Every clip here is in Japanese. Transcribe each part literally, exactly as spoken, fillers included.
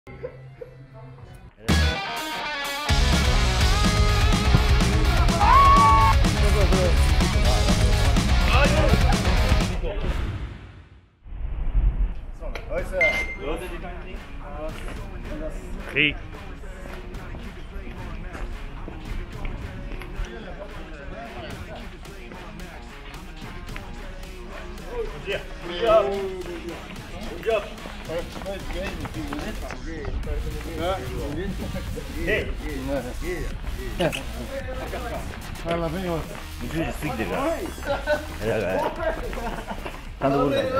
はい。じゅうじ過ぎてるから。単独だよ。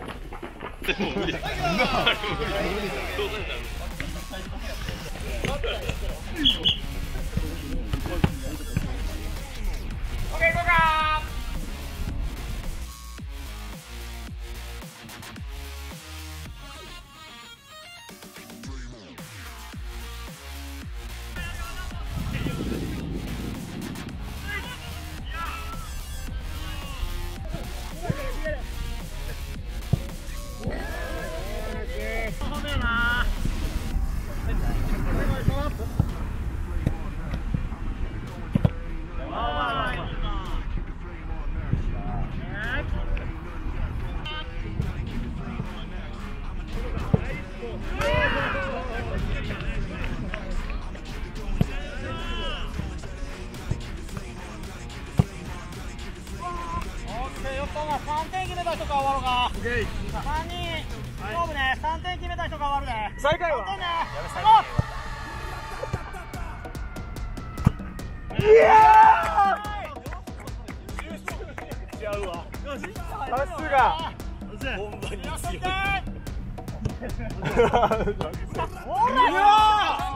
さんてん決めた人が終わろうか。さんにん勝負ね。さんてん決めた人が終わるね。最下位は。いやー。違うわ。さすが。本番に強い。ほら。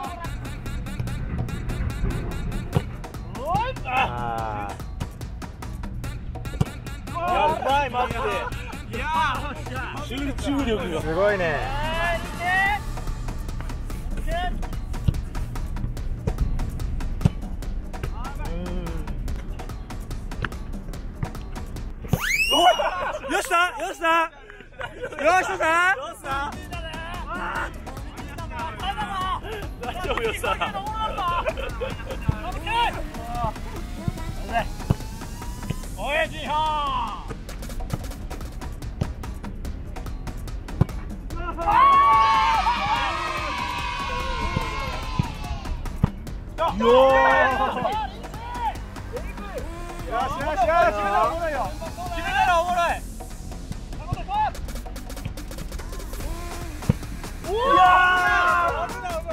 おい。ああ。やばいマジで。いやー集中力がすごいね。よしさよしさよしさよしさ大丈夫よしさおいじはーよーよしよしよし決めたらおもろいよ決めたらおもろいいや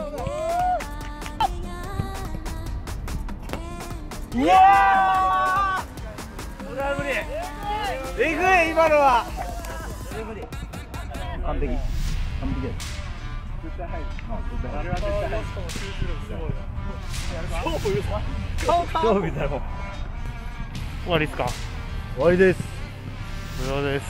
ーいやー無理無理えぐい今のは完璧完璧です絶対入るあれは絶対入る勝負勝負みたいな終わりですか終わりです無料です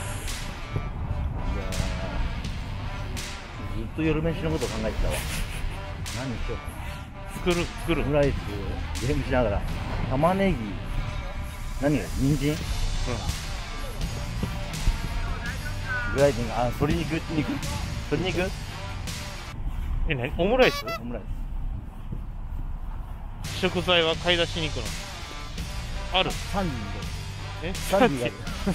ずっと夜飯のことを考えてたわ何しよう作る作るオムライスゲームしながら玉ねぎ何が人参うんぐらいであ鶏肉肉鶏肉え何オムライスオムライス食材は買い出しに行くのあるサンディーえサンディー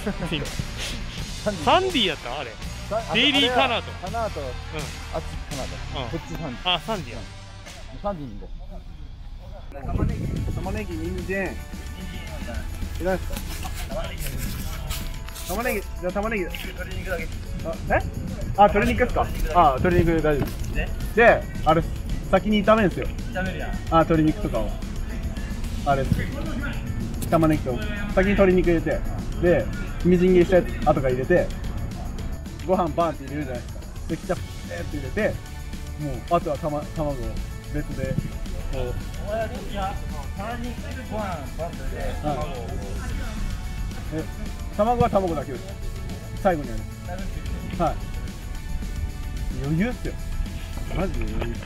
サンディーやったあれデイリーカナートカナートうんあっちカナートこっちサンディーあサンディーやサンディーに行こう玉ねぎ玉ねぎ人参いらないですか玉ねぎじゃあ玉ねぎ鶏肉だけあえあ鶏肉ですかあ鶏肉大丈夫ですであれ先に炒めるんですよ炒めるやんあ鶏肉とかをあれ玉ねぎと先に鶏肉入れてでみじん切りしたやつ後から入れてご飯バンって入れるじゃないですかでケチャップって入れてもうあとはたま卵を別でこういや鶏肉ご飯バンと入れて卵をえ卵は卵だけです最後にやるはい余裕っすよマジで余裕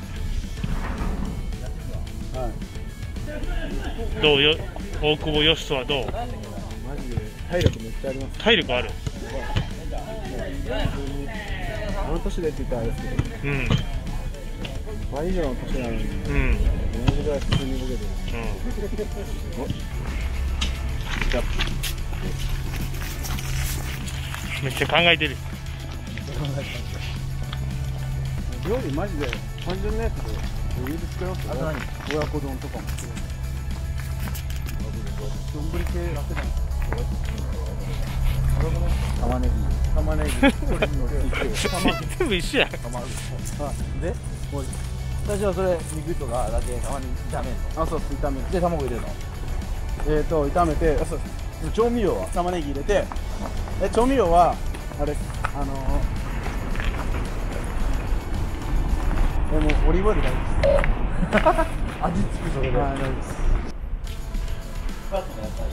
はいどうよ大久保嘉人はどうマジで体力めっちゃあります体力あるあの年でって言ったらあれですけどうん倍以上の年なのに、うん、同じぐらい普通にボケてる。 めっちゃ考えてる。 料理マジで単純なやつで余裕で作れますよ。あと何？親子丼とかも作れる。丼系楽じゃない。玉ねぎ、玉ねぎ、 全部一緒や。 で、もう最初はそれ肉とかだけ玉ねぎ炒めるの。あ、そう、炒める。で卵入れるの。えっと炒めて、あ、そう。調味料は玉ねぎ入れて、え調味料はあれあのー、でもオリーブオイルがいいです。味付くそれで。あ、大丈夫です。スパッとの野菜。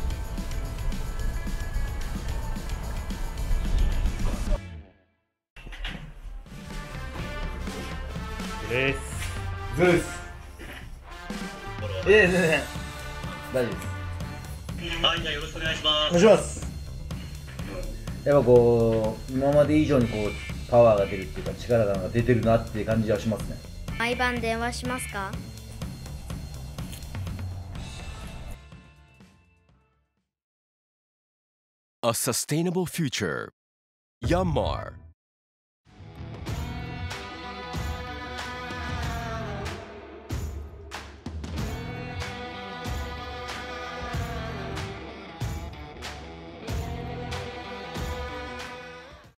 です。 ズース。ええ、全然大丈夫です。 はい、じゃあよろしくお願いします。 お願いします。 やっぱこう今まで以上にこうパワーが出るっていうか力が出てるなっていう感じはしますね。 毎晩電話しますか？ A sustainable future. Yanmar.